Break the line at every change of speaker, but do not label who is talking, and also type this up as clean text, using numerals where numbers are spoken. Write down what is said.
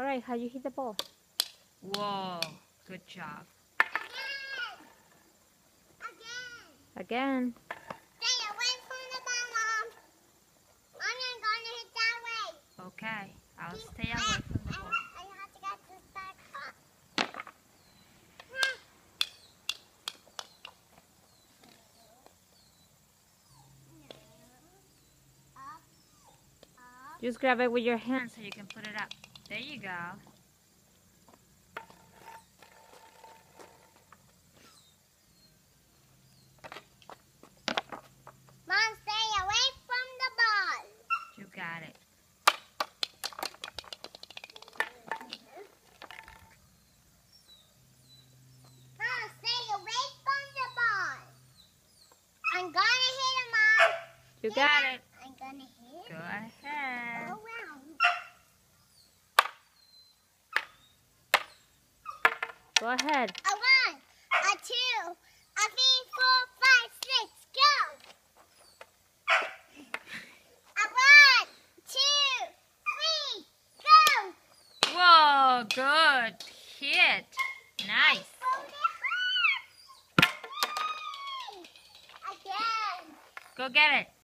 Alright, how you hit the ball?
Whoa, good job.
Again.
Stay away from the ball, Mom. I'm gonna hit that way.
Okay, I'll stay away from the ball.
I have to get this back up.
Just grab it with your hand.
And so you can put it up. There you go.
Mom, stay away from the ball.
You got it.
Mom, stay away from the ball. I'm gonna hit it, Mom.
You got it.
I'm gonna hit it.
Go ahead.
Go around.
Go ahead.
A 1, a 2, a 3, 4, 5, 6, go! A 1, 2, 3, go!
Whoa, good hit. Nice.
Again.
Go get it.